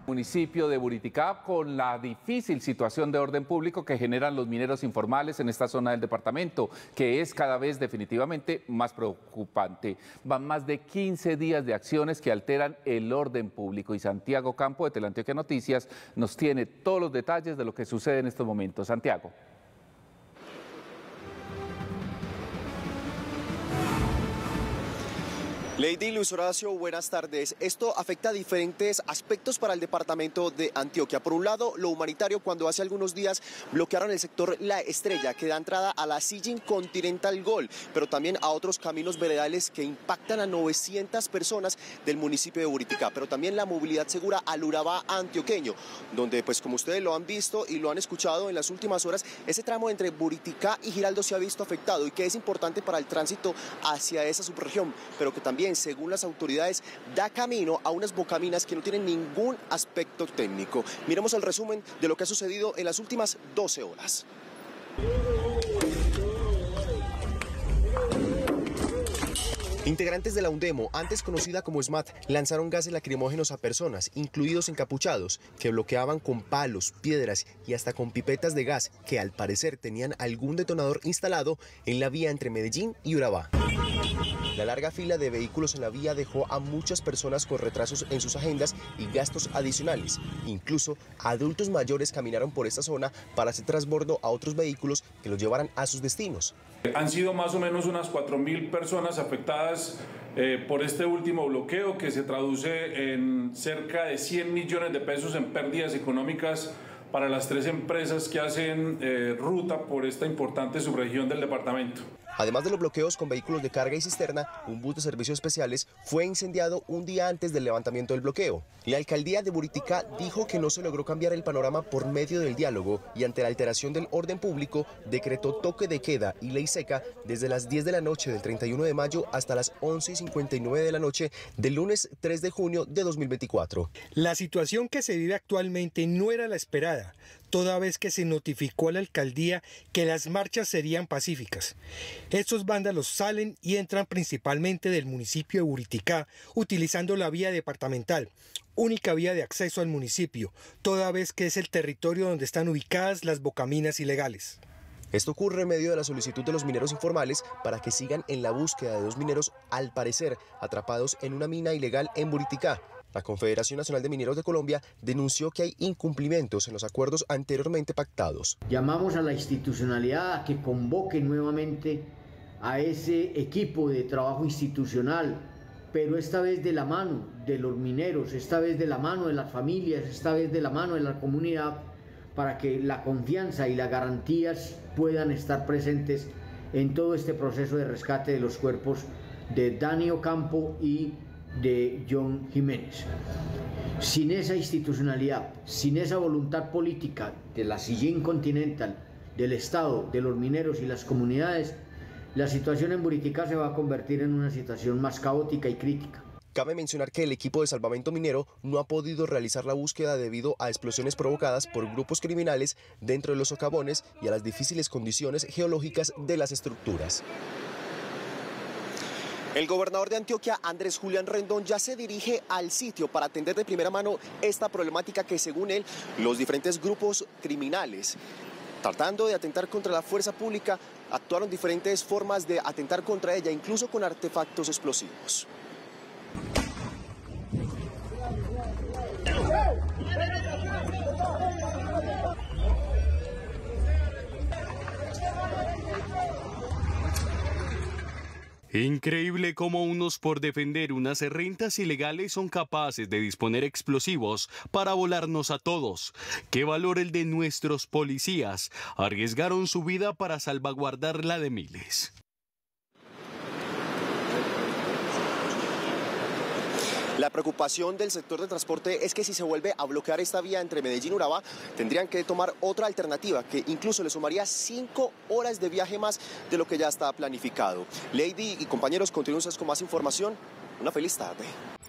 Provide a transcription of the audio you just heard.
Municipio de Buriticá con la difícil situación de orden público que generan los mineros informales en esta zona del departamento, que es cada vez definitivamente más preocupante. Van más de 15 días de acciones que alteran el orden público y Santiago Campo de Teleantioquia Noticias nos tiene todos los detalles de lo que sucede en estos momentos. Santiago. Lady, Luis Horacio, buenas tardes. Esto afecta a diferentes aspectos para el departamento de Antioquia. Por un lado, lo humanitario, cuando hace algunos días bloquearon el sector La Estrella, que da entrada a la Sillín Continental Gol, pero también a otros caminos veredales que impactan a 900 personas del municipio de Buriticá, pero también la movilidad segura al Urabá antioqueño, donde, pues como ustedes lo han visto y lo han escuchado en las últimas horas, ese tramo entre Buriticá y Giraldo se ha visto afectado y que es importante para el tránsito hacia esa subregión, pero que también, según las autoridades, da camino a unas bocaminas que no tienen ningún aspecto técnico. Miremos el resumen de lo que ha sucedido en las últimas 12 horas. Integrantes de la UNDEMO, antes conocida como SMAT, lanzaron gases lacrimógenos a personas, incluidos encapuchados, que bloqueaban con palos, piedras y hasta con pipetas de gas que al parecer tenían algún detonador instalado en la vía entre Medellín y Urabá. La larga fila de vehículos en la vía dejó a muchas personas con retrasos en sus agendas y gastos adicionales. Incluso adultos mayores caminaron por esta zona para hacer transbordo a otros vehículos que los llevaran a sus destinos. Han sido más o menos unas 4.000 personas afectadas por este último bloqueo, que se traduce en cerca de 100 millones de pesos en pérdidas económicas para las 3 empresas que hacen ruta por esta importante subregión del departamento. Además de los bloqueos con vehículos de carga y cisterna, un bus de servicios especiales fue incendiado un día antes del levantamiento del bloqueo. La alcaldía de Buriticá dijo que no se logró cambiar el panorama por medio del diálogo y ante la alteración del orden público decretó toque de queda y ley seca desde las 10 de la noche del 31 de mayo hasta las 11:59 de la noche del lunes 3 de junio de 2024. La situación que se vive actualmente no era la esperada, toda vez que se notificó a la alcaldía que las marchas serían pacíficas. Estos vándalos salen y entran principalmente del municipio de Buriticá, utilizando la vía departamental, única vía de acceso al municipio, toda vez que es el territorio donde están ubicadas las bocaminas ilegales. Esto ocurre en medio de la solicitud de los mineros informales para que sigan en la búsqueda de 2 mineros, al parecer, atrapados en una mina ilegal en Buriticá. La Confederación Nacional de Mineros de Colombia denunció que hay incumplimientos en los acuerdos anteriormente pactados. Llamamos a la institucionalidad a que convoque nuevamente a ese equipo de trabajo institucional, pero esta vez de la mano de los mineros, esta vez de la mano de las familias, esta vez de la mano de la comunidad, para que la confianza y las garantías puedan estar presentes en todo este proceso de rescate de los cuerpos de Dani Ocampo y de John Jiménez. Sin esa institucionalidad, sin esa voluntad política de la Sillín Continental, del Estado, de los mineros y las comunidades, la situación en Buriticá se va a convertir en una situación más caótica y crítica. Cabe mencionar que el equipo de salvamento minero no ha podido realizar la búsqueda debido a explosiones provocadas por grupos criminales dentro de los socavones y a las difíciles condiciones geológicas de las estructuras. El gobernador de Antioquia, Andrés Julián Rendón, ya se dirige al sitio para atender de primera mano esta problemática que, según él, los diferentes grupos criminales, tratando de atentar contra la fuerza pública, actuaron diferentes formas de atentar contra ella, incluso con artefactos explosivos. Increíble cómo unos, por defender unas rentas ilegales, son capaces de disponer explosivos para volarnos a todos. Qué valor el de nuestros policías. Arriesgaron su vida para salvaguardar la de miles. La preocupación del sector de transporte es que si se vuelve a bloquear esta vía entre Medellín y Urabá, tendrían que tomar otra alternativa que incluso le sumaría 5 horas de viaje más de lo que ya está planificado. Lady y compañeros, continúen con más información. Una feliz tarde.